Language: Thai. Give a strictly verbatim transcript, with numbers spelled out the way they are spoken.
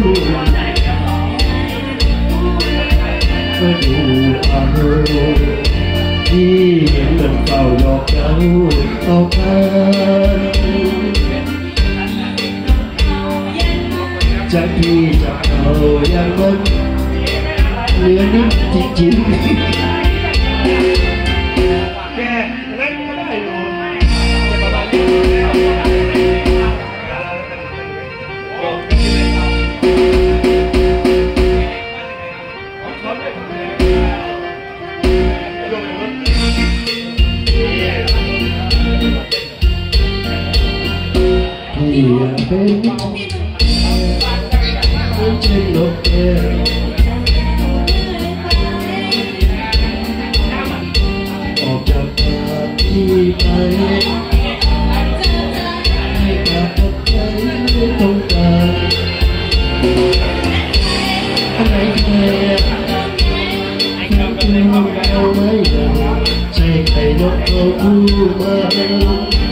ก็ดูอารมณ์ที่เหมือนเฝ้าหลอกเราเอากันจากที่จากเราอย่างนั้นเหลือนิดจริงๆแกนั่นก็ได้อยู่ที่อยากเป็นเป็นเช่นนกแก้วออกจากปากที่ไปให้กับใจไม่ต้องการอะไรแค่เอาไม่ได้ใช่ใครนกเขาพูดมา